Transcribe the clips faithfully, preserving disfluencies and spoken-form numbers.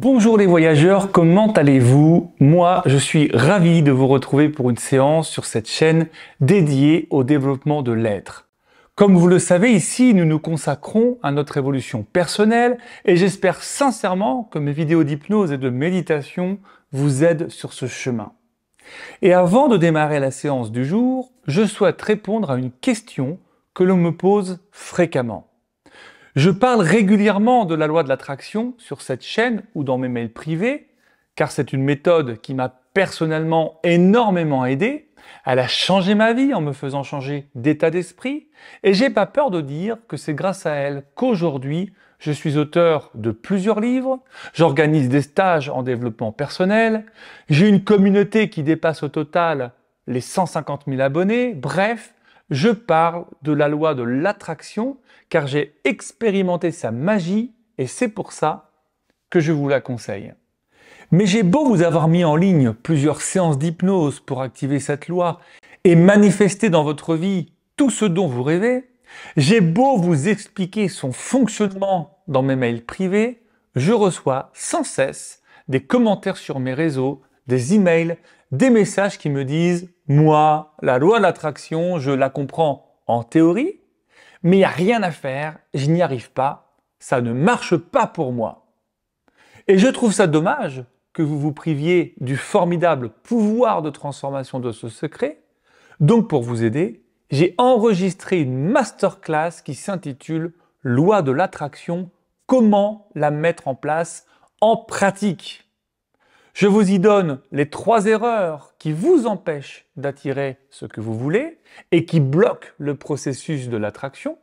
Bonjour les voyageurs, comment allez-vous? Moi, je suis ravi de vous retrouver pour une séance sur cette chaîne dédiée au développement de l'être. Comme vous le savez, ici, nous nous consacrons à notre évolution personnelle et j'espère sincèrement que mes vidéos d'hypnose et de méditation vous aident sur ce chemin. Et avant de démarrer la séance du jour, je souhaite répondre à une question que l'on me pose fréquemment. Je parle régulièrement de la loi de l'attraction sur cette chaîne ou dans mes mails privés, car c'est une méthode qui m'a personnellement énormément aidé. Elle a changé ma vie en me faisant changer d'état d'esprit, et j'ai pas peur de dire que c'est grâce à elle qu'aujourd'hui, je suis auteur de plusieurs livres, j'organise des stages en développement personnel, j'ai une communauté qui dépasse au total les cent cinquante mille abonnés, bref, je parle de la loi de l'attraction car j'ai expérimenté sa magie et c'est pour ça que je vous la conseille. Mais j'ai beau vous avoir mis en ligne plusieurs séances d'hypnose pour activer cette loi et manifester dans votre vie tout ce dont vous rêvez, j'ai beau vous expliquer son fonctionnement dans mes mails privés, je reçois sans cesse des commentaires sur mes réseaux, des emails, des messages qui me disent « Moi, la loi de l'attraction, je la comprends en théorie, mais il n'y a rien à faire, je n'y arrive pas, ça ne marche pas pour moi. » Et je trouve ça dommage que vous vous priviez du formidable pouvoir de transformation de ce secret. Donc pour vous aider, j'ai enregistré une masterclass qui s'intitule « Loi de l'attraction, comment la mettre en place en pratique ?» Je vous y donne les trois erreurs qui vous empêchent d'attirer ce que vous voulez et qui bloquent le processus de l'attraction.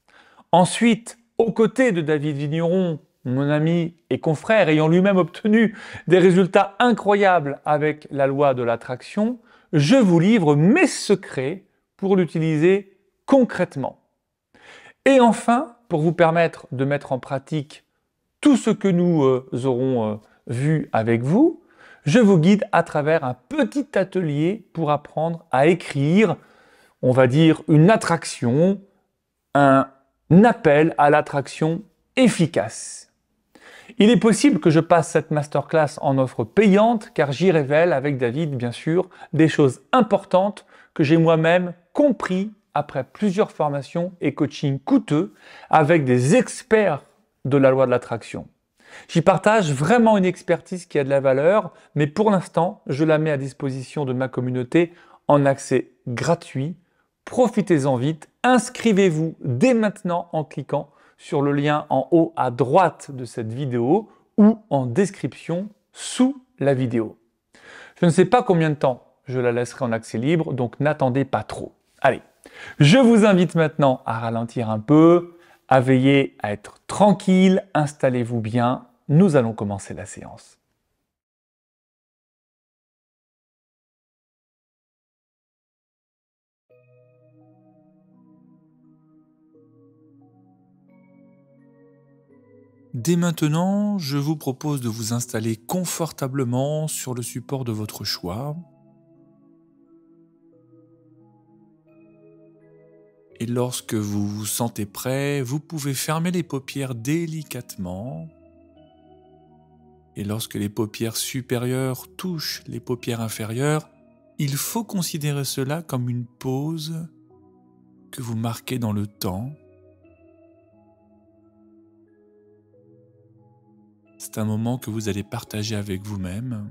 Ensuite, aux côtés de David Vigneron, mon ami et confrère ayant lui-même obtenu des résultats incroyables avec la loi de l'attraction, je vous livre mes secrets pour l'utiliser concrètement. Et enfin, pour vous permettre de mettre en pratique tout ce que nous euh, aurons euh, vu avec vous, je vous guide à travers un petit atelier pour apprendre à écrire, on va dire, une attraction, un appel à l'attraction efficace. Il est possible que je passe cette masterclass en offre payante car j'y révèle avec David, bien sûr, des choses importantes que j'ai moi-même compris après plusieurs formations et coachings coûteux avec des experts de la loi de l'attraction. J'y partage vraiment une expertise qui a de la valeur, mais pour l'instant, je la mets à disposition de ma communauté en accès gratuit. Profitez-en vite, inscrivez-vous dès maintenant en cliquant sur le lien en haut à droite de cette vidéo ou en description sous la vidéo. Je ne sais pas combien de temps je la laisserai en accès libre, donc n'attendez pas trop. Allez, je vous invite maintenant à ralentir un peu, à veiller à être tranquille, installez-vous bien, nous allons commencer la séance. Dès maintenant, je vous propose de vous installer confortablement sur le support de votre choix. Et lorsque vous vous sentez prêt, vous pouvez fermer les paupières délicatement. Et lorsque les paupières supérieures touchent les paupières inférieures, il faut considérer cela comme une pause que vous marquez dans le temps. C'est un moment que vous allez partager avec vous-même.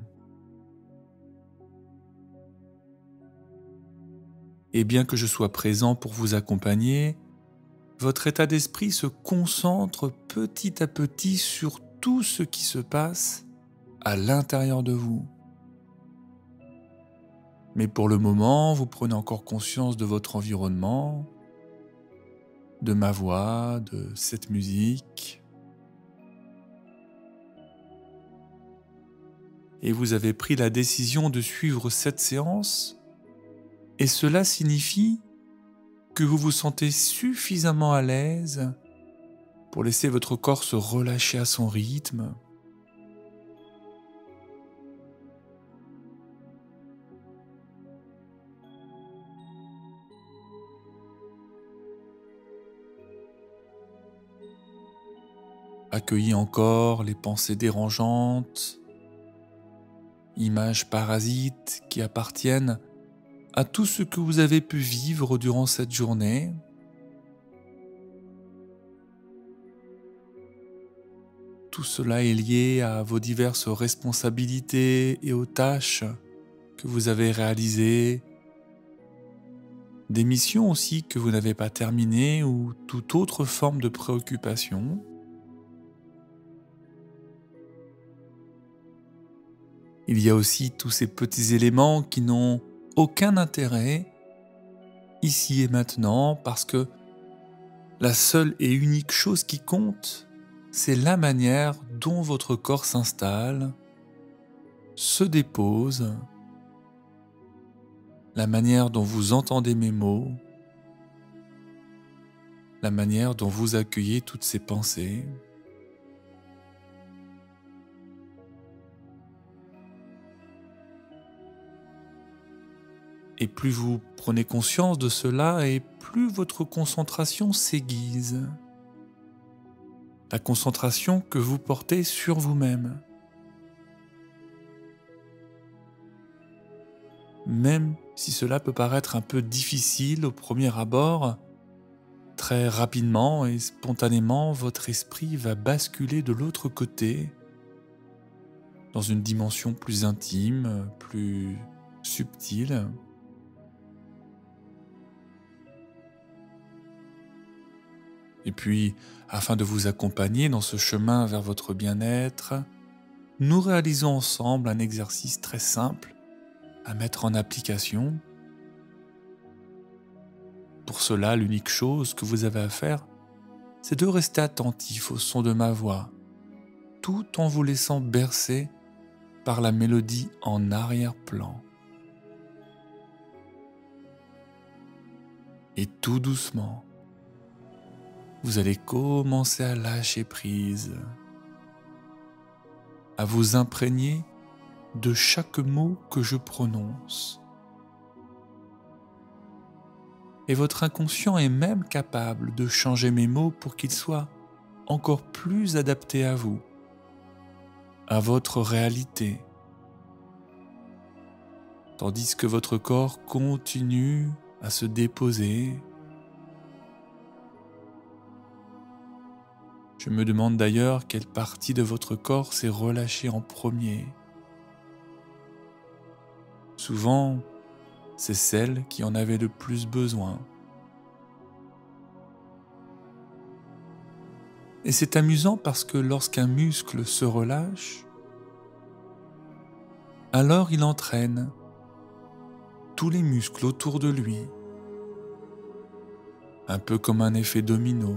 Et bien que je sois présent pour vous accompagner, votre état d'esprit se concentre petit à petit sur tout ce qui se passe à l'intérieur de vous. Mais pour le moment, vous prenez encore conscience de votre environnement, de ma voix, de cette musique. Et vous avez pris la décision de suivre cette séance, et cela signifie que vous vous sentez suffisamment à l'aise pour laisser votre corps se relâcher à son rythme. Accueillez encore les pensées dérangeantes, images parasites qui appartiennent à tout ce que vous avez pu vivre durant cette journée. Tout cela est lié à vos diverses responsabilités et aux tâches que vous avez réalisées, des missions aussi que vous n'avez pas terminées ou toute autre forme de préoccupation. Il y a aussi tous ces petits éléments qui n'ont aucun intérêt ici et maintenant parce que la seule et unique chose qui compte, c'est la manière dont votre corps s'installe, se dépose, la manière dont vous entendez mes mots, la manière dont vous accueillez toutes ces pensées. Et plus vous prenez conscience de cela, et plus votre concentration s'aiguise. La concentration que vous portez sur vous-même. Même si cela peut paraître un peu difficile au premier abord, très rapidement et spontanément, votre esprit va basculer de l'autre côté, dans une dimension plus intime, plus subtile. Et puis, afin de vous accompagner dans ce chemin vers votre bien-être, nous réalisons ensemble un exercice très simple à mettre en application. Pour cela, l'unique chose que vous avez à faire, c'est de rester attentif au son de ma voix, tout en vous laissant bercer par la mélodie en arrière-plan. Et tout doucement, vous allez commencer à lâcher prise, à vous imprégner de chaque mot que je prononce. Et votre inconscient est même capable de changer mes mots pour qu'ils soient encore plus adaptés à vous, à votre réalité, tandis que votre corps continue à se déposer. Je me demande d'ailleurs quelle partie de votre corps s'est relâchée en premier. Souvent, c'est celle qui en avait le plus besoin. Et c'est amusant parce que lorsqu'un muscle se relâche, alors il entraîne tous les muscles autour de lui, un peu comme un effet domino,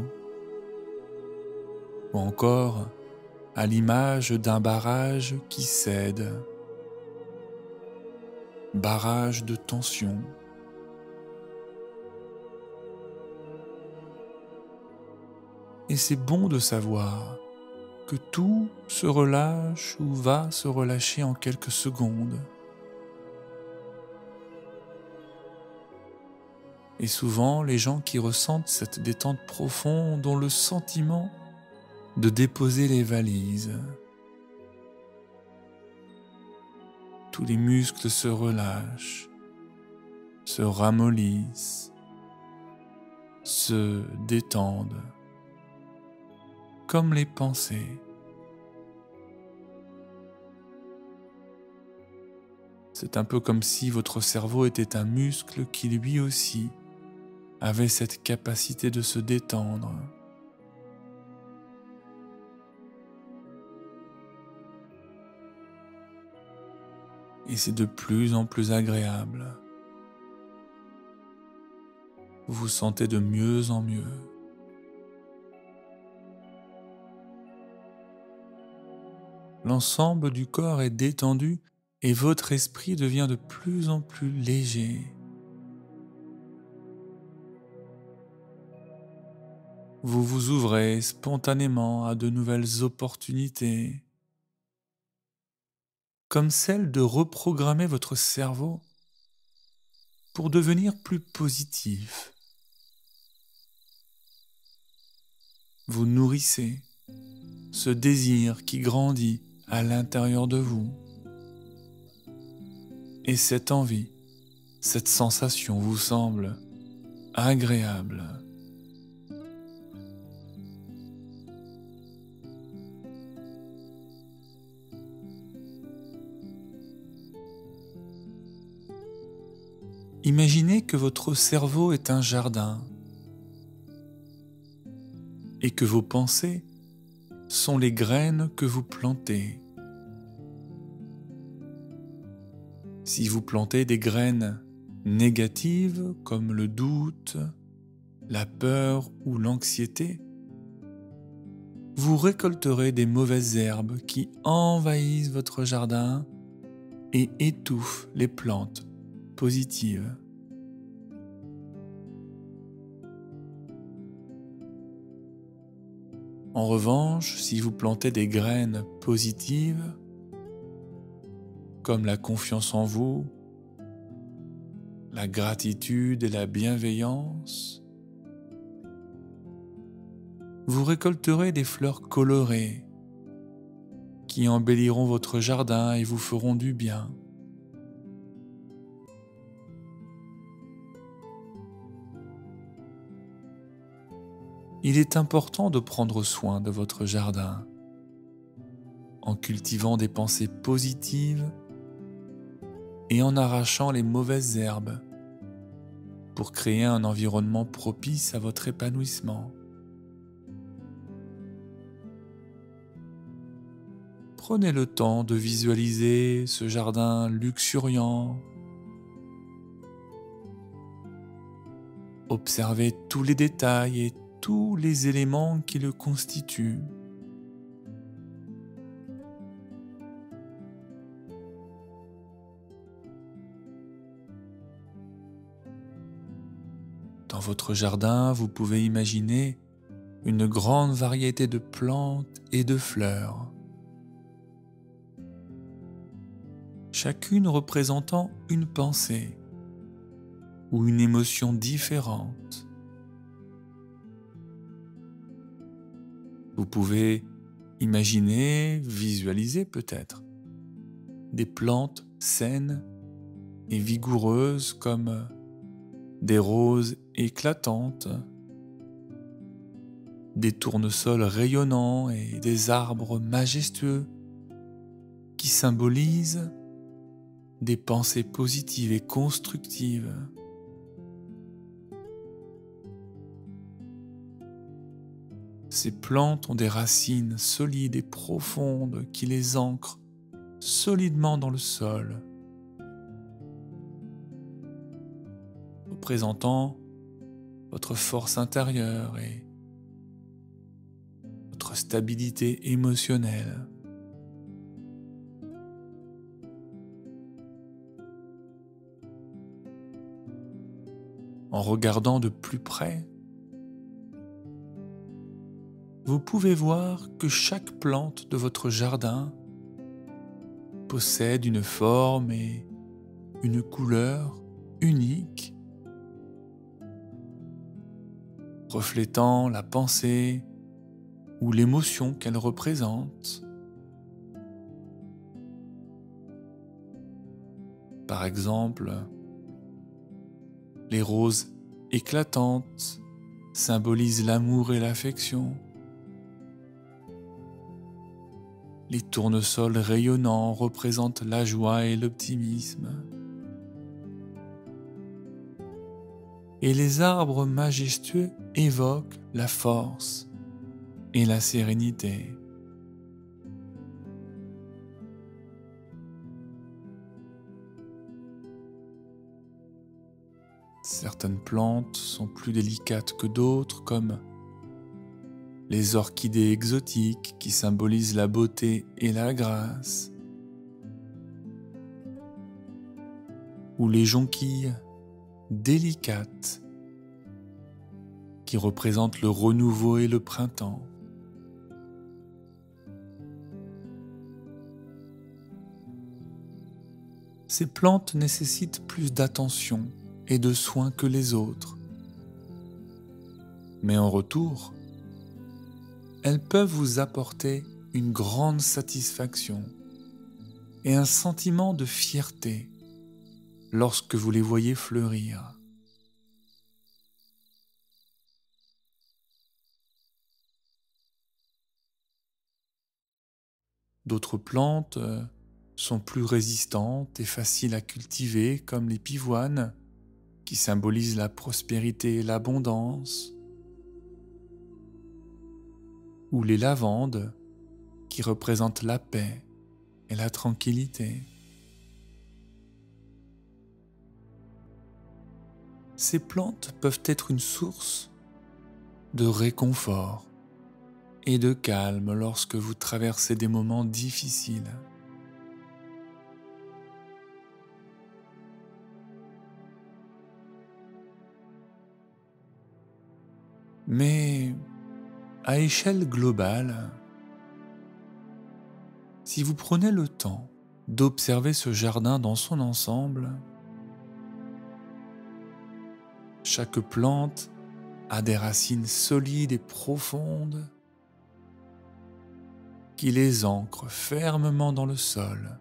ou encore à l'image d'un barrage qui cède, barrage de tension. Et c'est bon de savoir que tout se relâche ou va se relâcher en quelques secondes. Et souvent, les gens qui ressentent cette détente profonde ont le sentiment de déposer les valises. Tous les muscles se relâchent, se ramollissent, se détendent, comme les pensées. C'est un peu comme si votre cerveau était un muscle qui lui aussi avait cette capacité de se détendre. Et c'est de plus en plus agréable. Vous vous sentez de mieux en mieux. L'ensemble du corps est détendu et votre esprit devient de plus en plus léger. Vous vous ouvrez spontanément à de nouvelles opportunités, comme celle de reprogrammer votre cerveau pour devenir plus positif. Vous nourrissez ce désir qui grandit à l'intérieur de vous. Et cette envie, cette sensation vous semble agréable. Imaginez que votre cerveau est un jardin et que vos pensées sont les graines que vous plantez. Si vous plantez des graines négatives comme le doute, la peur ou l'anxiété, vous récolterez des mauvaises herbes qui envahissent votre jardin et étouffent les plantes positives. En revanche, si vous plantez des graines positives, comme la confiance en vous, la gratitude et la bienveillance, vous récolterez des fleurs colorées qui embelliront votre jardin et vous feront du bien. Il est important de prendre soin de votre jardin en cultivant des pensées positives et en arrachant les mauvaises herbes pour créer un environnement propice à votre épanouissement. Prenez le temps de visualiser ce jardin luxuriant. Observez tous les détails et tous les éléments qui le constituent. Dans votre jardin, vous pouvez imaginer une grande variété de plantes et de fleurs, chacune représentant une pensée ou une émotion différente. Vous pouvez imaginer, visualiser peut-être, des plantes saines et vigoureuses comme des roses éclatantes, des tournesols rayonnants et des arbres majestueux qui symbolisent des pensées positives et constructives. Ces plantes ont des racines solides et profondes qui les ancrent solidement dans le sol, représentant votre force intérieure et votre stabilité émotionnelle. En regardant de plus près, vous pouvez voir que chaque plante de votre jardin possède une forme et une couleur unique, reflétant la pensée ou l'émotion qu'elle représente. Par exemple, les roses éclatantes symbolisent l'amour et l'affection. Les tournesols rayonnants représentent la joie et l'optimisme. Et les arbres majestueux évoquent la force et la sérénité. Certaines plantes sont plus délicates que d'autres, comme les orchidées exotiques qui symbolisent la beauté et la grâce, ou les jonquilles délicates qui représentent le renouveau et le printemps. Ces plantes nécessitent plus d'attention et de soins que les autres, mais en retour, elles peuvent vous apporter une grande satisfaction et un sentiment de fierté lorsque vous les voyez fleurir. D'autres plantes sont plus résistantes et faciles à cultiver, comme les pivoines, qui symbolisent la prospérité et l'abondance, ou les lavandes, qui représentent la paix et la tranquillité. Ces plantes peuvent être une source de réconfort et de calme lorsque vous traversez des moments difficiles. Mais à échelle globale, si vous prenez le temps d'observer ce jardin dans son ensemble, chaque plante a des racines solides et profondes qui les ancrent fermement dans le sol,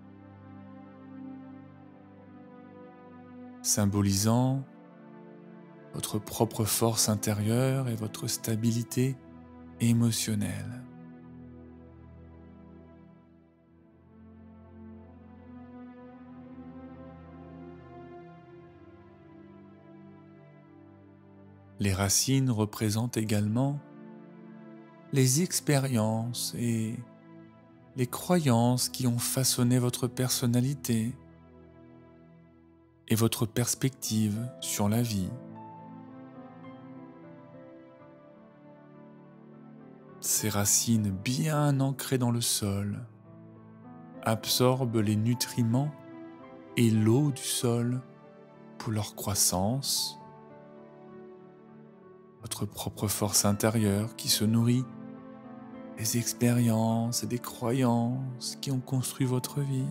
symbolisant votre propre force intérieure et votre stabilité émotionnelle. Les racines représentent également les expériences et les croyances qui ont façonné votre personnalité et votre perspective sur la vie. Ces racines bien ancrées dans le sol absorbent les nutriments et l'eau du sol pour leur croissance, votre propre force intérieure qui se nourrit des expériences et des croyances qui ont construit votre vie.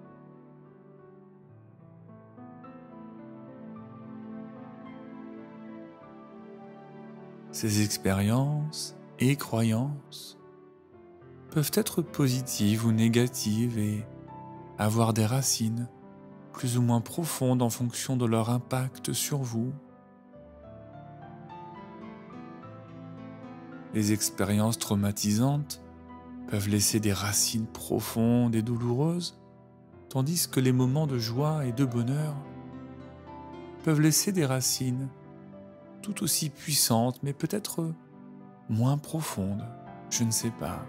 Ces expériences et croyances peuvent être positives ou négatives et avoir des racines plus ou moins profondes en fonction de leur impact sur vous. Les expériences traumatisantes peuvent laisser des racines profondes et douloureuses, tandis que les moments de joie et de bonheur peuvent laisser des racines tout aussi puissantes, mais peut-être moins profondes, je ne sais pas.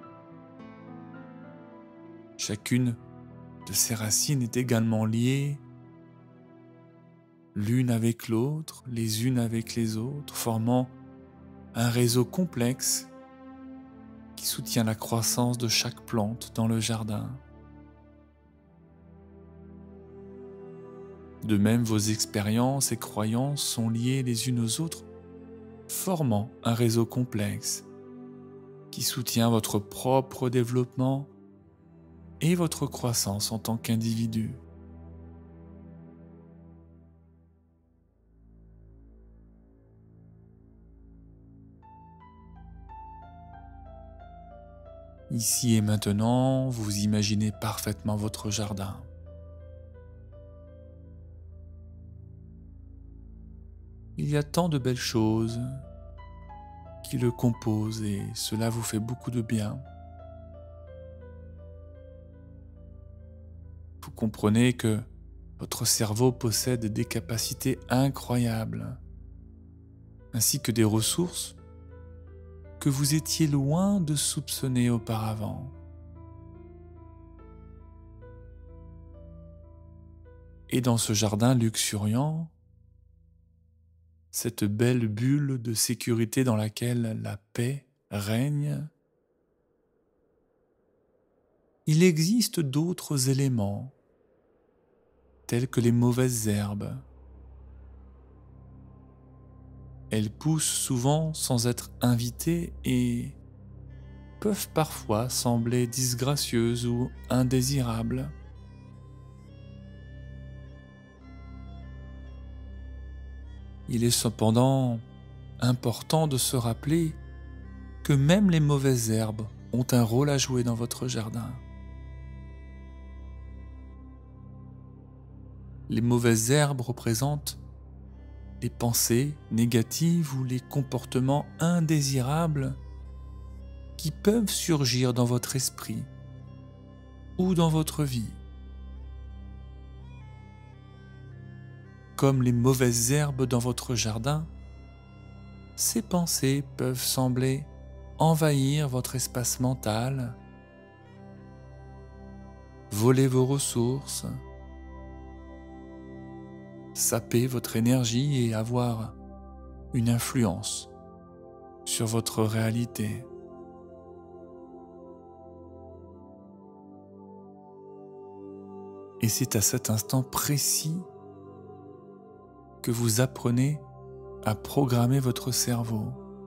Chacune de ces racines est également liée l'une avec l'autre, les unes avec les autres, formant un réseau complexe qui soutient la croissance de chaque plante dans le jardin. De même, vos expériences et croyances sont liées les unes aux autres, formant un réseau complexe qui soutient votre propre développement et votre croissance en tant qu'individu. Ici et maintenant, vous imaginez parfaitement votre jardin. Il y a tant de belles choses qui le composent et cela vous fait beaucoup de bien. Vous comprenez que votre cerveau possède des capacités incroyables, ainsi que des ressources que vous étiez loin de soupçonner auparavant. Et dans ce jardin luxuriant, cette belle bulle de sécurité dans laquelle la paix règne, il existe d'autres éléments, tels que les mauvaises herbes. Elles poussent souvent sans être invitées et peuvent parfois sembler disgracieuses ou indésirables. Il est cependant important de se rappeler que même les mauvaises herbes ont un rôle à jouer dans votre jardin. Les mauvaises herbes représentent les pensées négatives ou les comportements indésirables qui peuvent surgir dans votre esprit ou dans votre vie. Comme les mauvaises herbes dans votre jardin, ces pensées peuvent sembler envahir votre espace mental, voler vos ressources, saper votre énergie et avoir une influence sur votre réalité. Et c'est à cet instant précis que vous apprenez à programmer votre cerveau.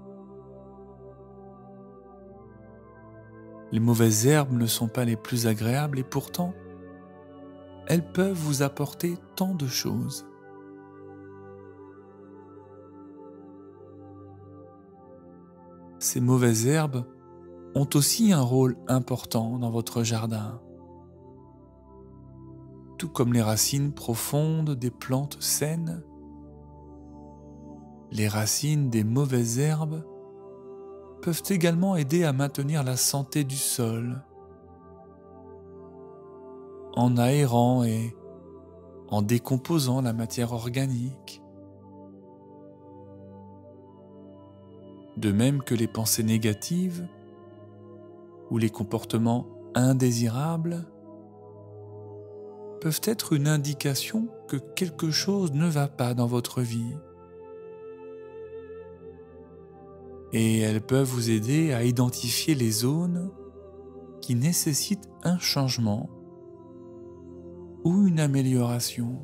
Les mauvaises herbes ne sont pas les plus agréables et pourtant, elles peuvent vous apporter tant de choses. Ces mauvaises herbes ont aussi un rôle important dans votre jardin. Tout comme les racines profondes des plantes saines, les racines des mauvaises herbes peuvent également aider à maintenir la santé du sol, en aérant et en décomposant la matière organique. De même que les pensées négatives ou les comportements indésirables peuvent être une indication que quelque chose ne va pas dans votre vie. Et elles peuvent vous aider à identifier les zones qui nécessitent un changement ou une amélioration.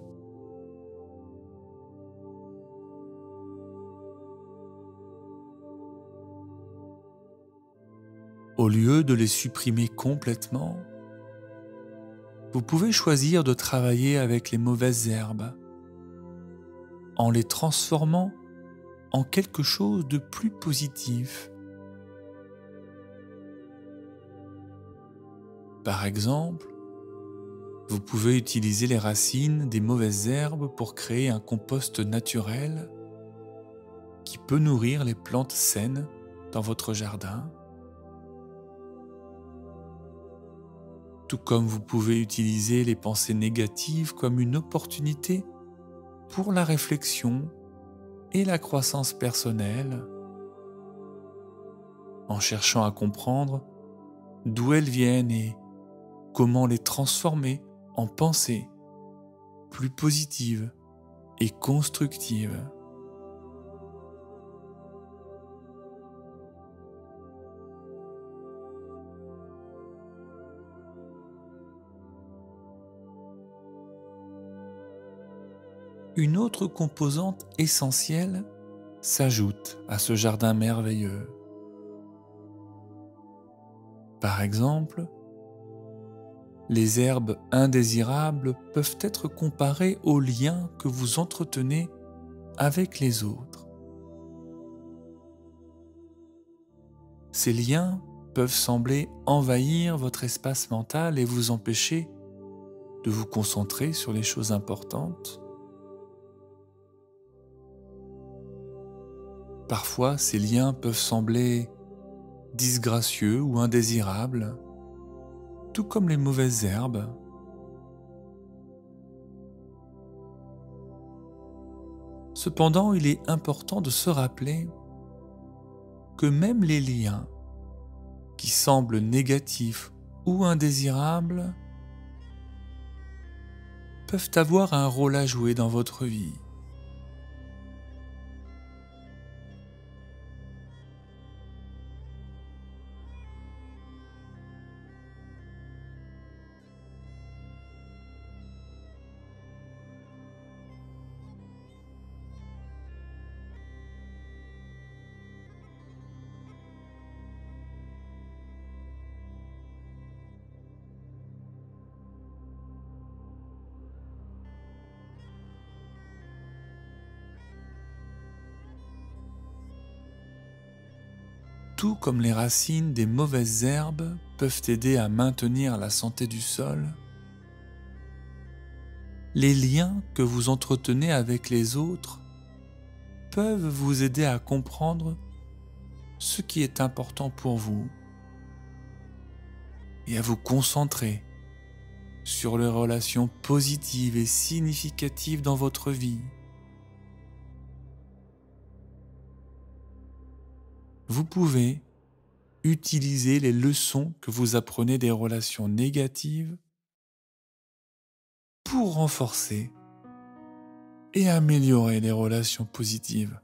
Au lieu de les supprimer complètement, vous pouvez choisir de travailler avec les mauvaises herbes en les transformant en quelque chose de plus positif. Par exemple, vous pouvez utiliser les racines des mauvaises herbes pour créer un compost naturel qui peut nourrir les plantes saines dans votre jardin. Tout comme vous pouvez utiliser les pensées négatives comme une opportunité pour la réflexion et la croissance personnelle, en cherchant à comprendre d'où elles viennent et comment les transformer en pensées plus positives et constructives. Une autre composante essentielle s'ajoute à ce jardin merveilleux. Par exemple, les herbes indésirables peuvent être comparées aux liens que vous entretenez avec les autres. Ces liens peuvent sembler envahir votre espace mental et vous empêcher de vous concentrer sur les choses importantes. Parfois, ces liens peuvent sembler disgracieux ou indésirables, tout comme les mauvaises herbes. Cependant, il est important de se rappeler que même les liens qui semblent négatifs ou indésirables peuvent avoir un rôle à jouer dans votre vie. tout comme les racines des mauvaises herbes peuvent aider à maintenir la santé du sol, les liens que vous entretenez avec les autres peuvent vous aider à comprendre ce qui est important pour vous et à vous concentrer sur les relations positives et significatives dans votre vie. Vous pouvez utiliser les leçons que vous apprenez des relations négatives pour renforcer et améliorer les relations positives.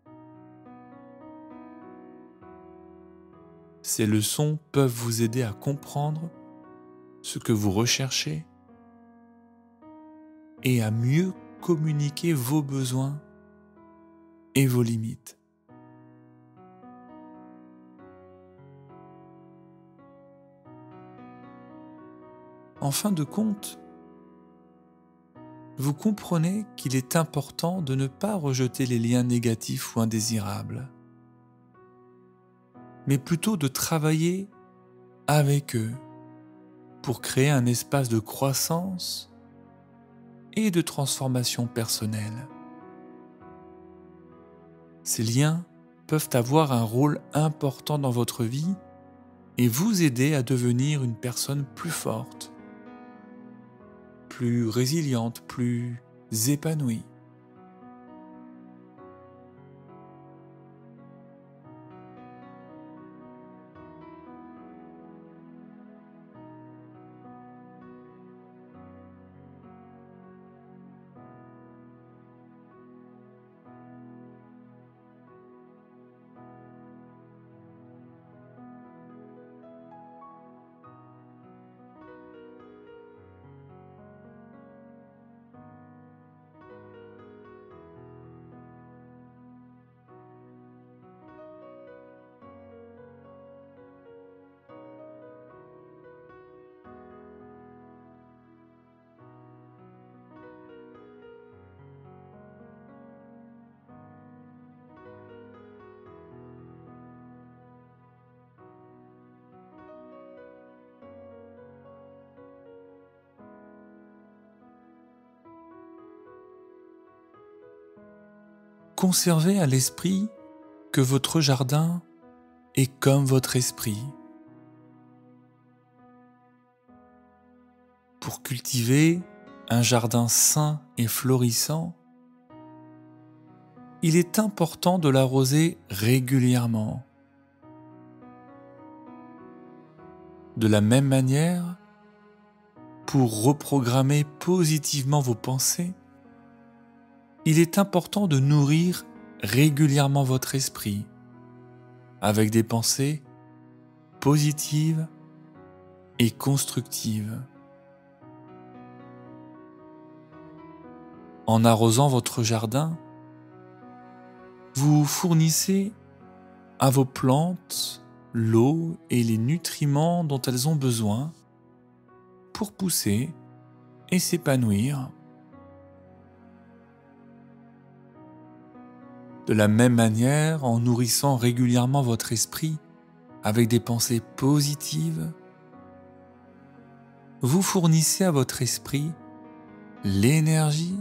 Ces leçons peuvent vous aider à comprendre ce que vous recherchez et à mieux communiquer vos besoins et vos limites. En fin de compte, vous comprenez qu'il est important de ne pas rejeter les liens négatifs ou indésirables, mais plutôt de travailler avec eux pour créer un espace de croissance et de transformation personnelle. Ces liens peuvent avoir un rôle important dans votre vie et vous aider à devenir une personne plus forte, plus résiliente, plus épanouie. Conservez à l'esprit que votre jardin est comme votre esprit. Pour cultiver un jardin sain et florissant, il est important de l'arroser régulièrement. De la même manière, pour reprogrammer positivement vos pensées, il est important de nourrir régulièrement votre esprit avec des pensées positives et constructives. En arrosant votre jardin, vous fournissez à vos plantes l'eau et les nutriments dont elles ont besoin pour pousser et s'épanouir. De la même manière, en nourrissant régulièrement votre esprit avec des pensées positives, vous fournissez à votre esprit l'énergie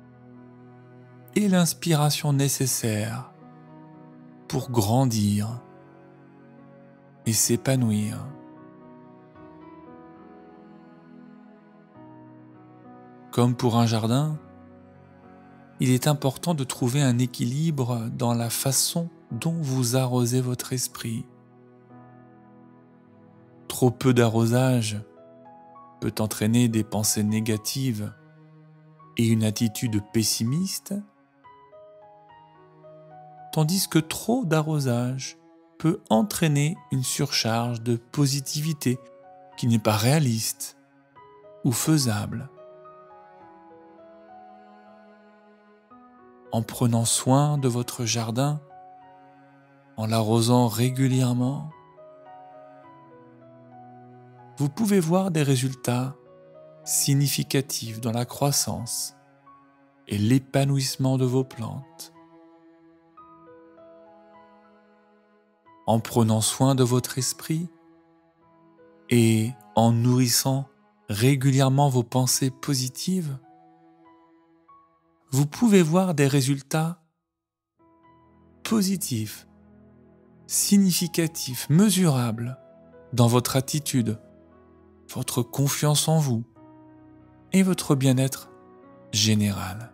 et l'inspiration nécessaires pour grandir et s'épanouir. Comme pour un jardin, il est important de trouver un équilibre dans la façon dont vous arrosez votre esprit. Trop peu d'arrosage peut entraîner des pensées négatives et une attitude pessimiste, tandis que trop d'arrosage peut entraîner une surcharge de positivité qui n'est pas réaliste ou faisable. En prenant soin de votre jardin, en l'arrosant régulièrement, vous pouvez voir des résultats significatifs dans la croissance et l'épanouissement de vos plantes. en prenant soin de votre esprit et en nourrissant régulièrement vos pensées positives, vous pouvez voir des résultats positifs, significatifs, mesurables dans votre attitude, votre confiance en vous et votre bien-être général.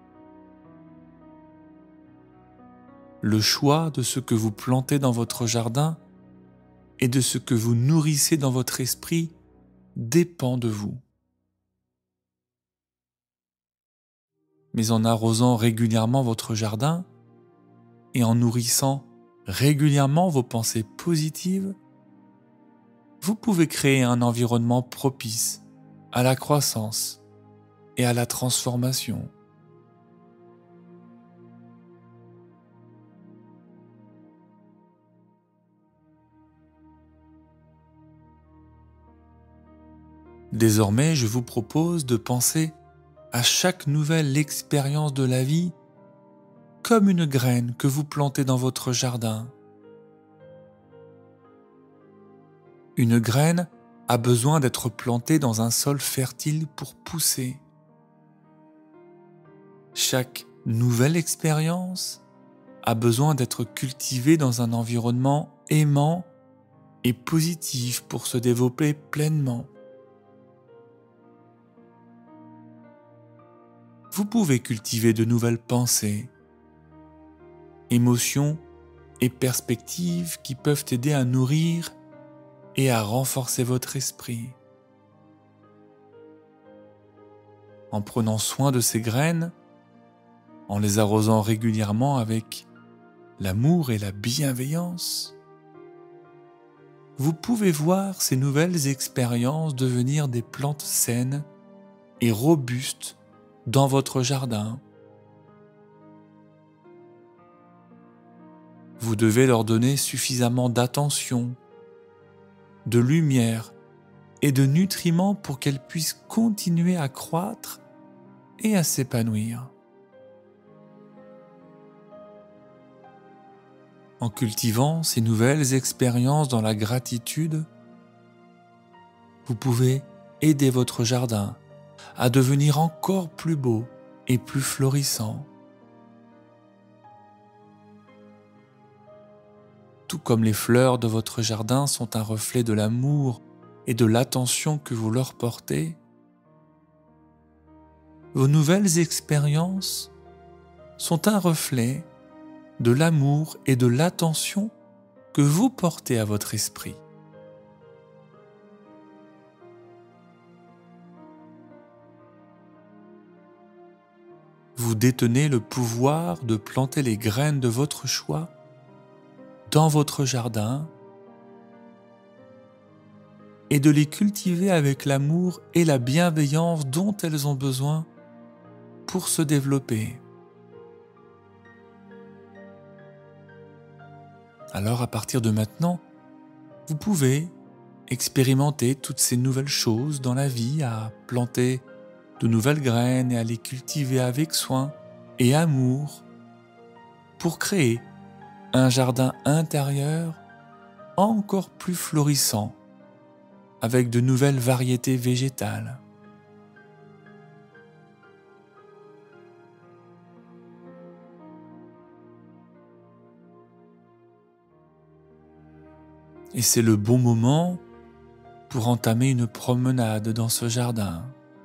Le choix de ce que vous plantez dans votre jardin et de ce que vous nourrissez dans votre esprit dépend de vous. Mais en arrosant régulièrement votre jardin et en nourrissant régulièrement vos pensées positives, vous pouvez créer un environnement propice à la croissance et à la transformation. Désormais, je vous propose de penser à chaque nouvelle expérience de la vie comme une graine que vous plantez dans votre jardin. Une graine a besoin d'être plantée dans un sol fertile pour pousser. Chaque nouvelle expérience a besoin d'être cultivée dans un environnement aimant et positif pour se développer pleinement. Vous pouvez cultiver de nouvelles pensées, émotions et perspectives qui peuvent aider à nourrir et à renforcer votre esprit. En prenant soin de ces graines, en les arrosant régulièrement avec l'amour et la bienveillance, vous pouvez voir ces nouvelles expériences devenir des plantes saines et robustes dans votre jardin. Vous devez leur donner suffisamment d'attention, de lumière et de nutriments pour qu'elles puissent continuer à croître et à s'épanouir. En cultivant ces nouvelles expériences dans la gratitude, vous pouvez aider votre jardin à devenir encore plus beau et plus florissant. Tout comme les fleurs de votre jardin sont un reflet de l'amour et de l'attention que vous leur portez, vos nouvelles expériences sont un reflet de l'amour et de l'attention que vous portez à votre esprit. Vous détenez le pouvoir de planter les graines de votre choix dans votre jardin et de les cultiver avec l'amour et la bienveillance dont elles ont besoin pour se développer. Alors à partir de maintenant, vous pouvez expérimenter toutes ces nouvelles choses dans la vie, à planter de nouvelles graines et à les cultiver avec soin et amour pour créer un jardin intérieur encore plus florissant avec de nouvelles variétés végétales. Et c'est le bon moment pour entamer une promenade dans ce jardin.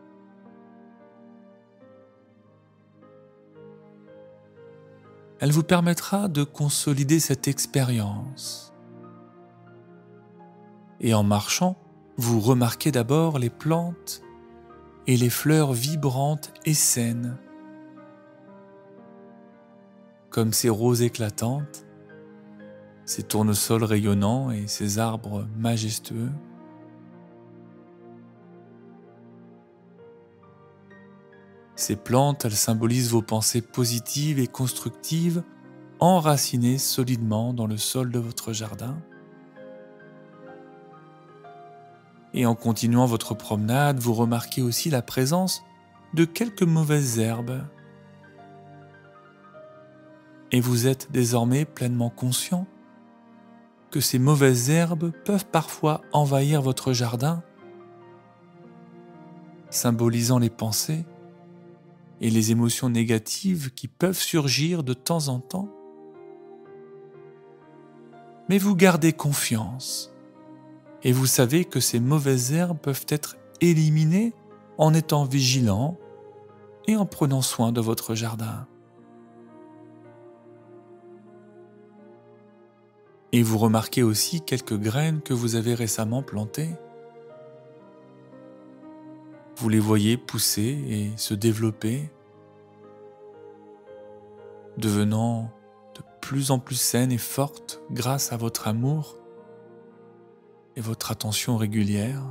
Elle vous permettra de consolider cette expérience. Et en marchant, vous remarquez d'abord les plantes et les fleurs vibrantes et saines, comme ces roses éclatantes, ces tournesols rayonnants et ces arbres majestueux. Ces plantes, elles symbolisent vos pensées positives et constructives, enracinées solidement dans le sol de votre jardin. Et en continuant votre promenade, vous remarquez aussi la présence de quelques mauvaises herbes. Et vous êtes désormais pleinement conscient que ces mauvaises herbes peuvent parfois envahir votre jardin, symbolisant les pensées et les émotions négatives qui peuvent surgir de temps en temps. Mais vous gardez confiance et vous savez que ces mauvaises herbes peuvent être éliminées en étant vigilant et en prenant soin de votre jardin. Et vous remarquez aussi quelques graines que vous avez récemment plantées. Vous les voyez pousser et se développer, devenant de plus en plus saines et fortes grâce à votre amour et votre attention régulière.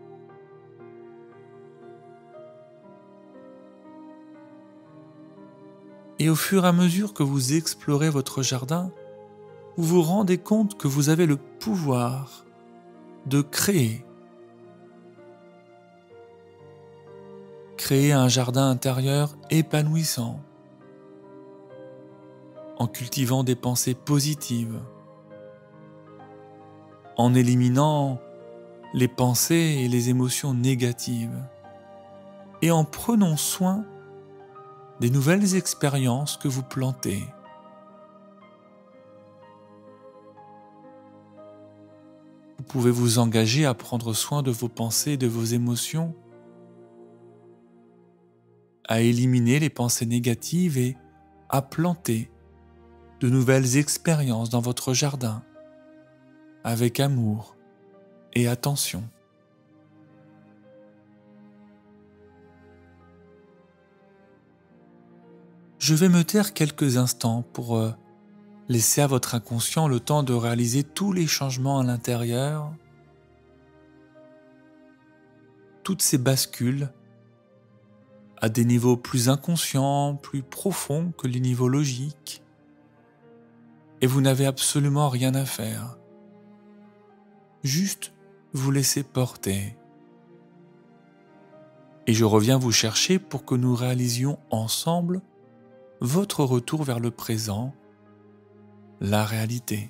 Et au fur et à mesure que vous explorez votre jardin, vous vous rendez compte que vous avez le pouvoir de créer. Créer un jardin intérieur épanouissant, en cultivant des pensées positives, en éliminant les pensées et les émotions négatives, et en prenant soin des nouvelles expériences que vous plantez. Vous pouvez vous engager à prendre soin de vos pensées et de vos émotions, à éliminer les pensées négatives et à planter de nouvelles expériences dans votre jardin, avec amour et attention. Je vais me taire quelques instants pour euh, laisser à votre inconscient le temps de réaliser tous les changements à l'intérieur, toutes ces bascules à des niveaux plus inconscients, plus profonds que les niveaux logiques. Et vous n'avez absolument rien à faire. Juste vous laisser porter. Et je reviens vous chercher pour que nous réalisions ensemble votre retour vers le présent, la réalité.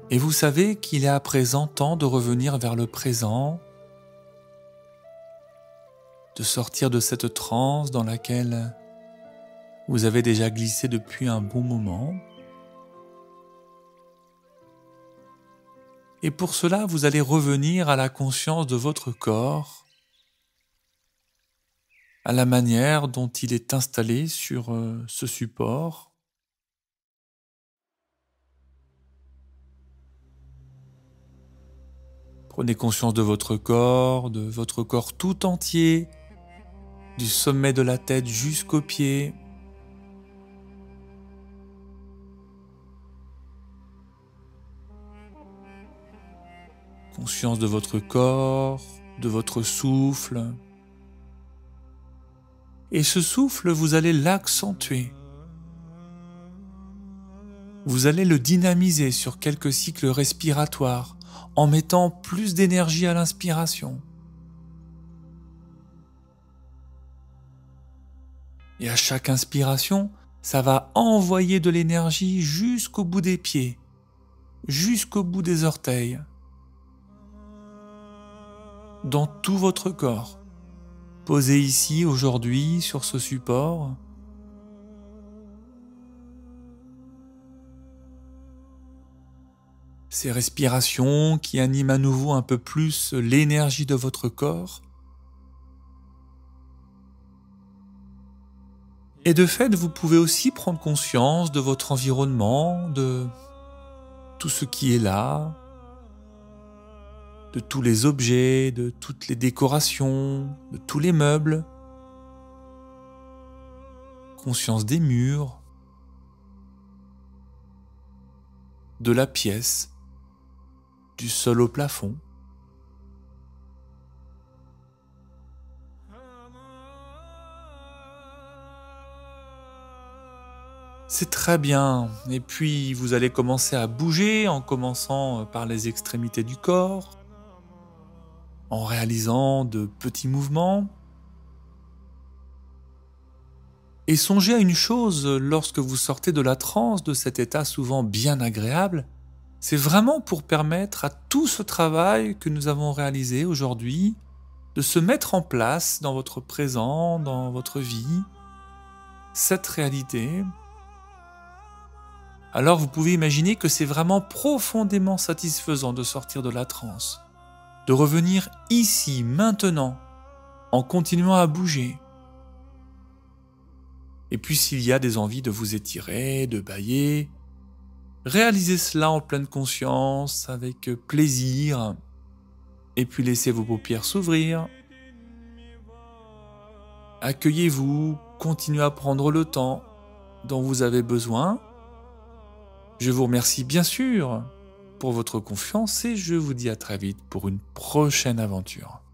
Et vous savez qu'il est à présent temps de revenir vers le présent, de sortir de cette transe dans laquelle vous avez déjà glissé depuis un bon moment. Et pour cela, vous allez revenir à la conscience de votre corps, à la manière dont il est installé sur euh, ce support. Prenez conscience de votre corps, de votre corps tout entier, du sommet de la tête jusqu'aux pieds. Conscience de votre corps, de votre souffle. Et ce souffle, vous allez l'accentuer. Vous allez le dynamiser sur quelques cycles respiratoires en mettant plus d'énergie à l'inspiration. Et à chaque inspiration, ça va envoyer de l'énergie jusqu'au bout des pieds, jusqu'au bout des orteils, dans tout votre corps. Posé ici, aujourd'hui, sur ce support. Ces respirations qui animent à nouveau un peu plus l'énergie de votre corps. Et de fait, vous pouvez aussi prendre conscience de votre environnement, de tout ce qui est là, de tous les objets, de toutes les décorations, de tous les meubles. Conscience des murs, de la pièce, du sol au plafond. C'est très bien. Et puis vous allez commencer à bouger en commençant par les extrémités du corps, en réalisant de petits mouvements. Et songez à une chose, lorsque vous sortez de la transe, de cet état souvent bien agréable, c'est vraiment pour permettre à tout ce travail que nous avons réalisé aujourd'hui de se mettre en place dans votre présent, dans votre vie, cette réalité. Alors vous pouvez imaginer que c'est vraiment profondément satisfaisant de sortir de la transe, de revenir ici, maintenant, en continuant à bouger. Et puis s'il y a des envies de vous étirer, de bâiller, réalisez cela en pleine conscience, avec plaisir, et puis laissez vos paupières s'ouvrir. Accueillez-vous, continuez à prendre le temps dont vous avez besoin. Je vous remercie bien sûr pour votre confiance et je vous dis à très vite pour une prochaine aventure.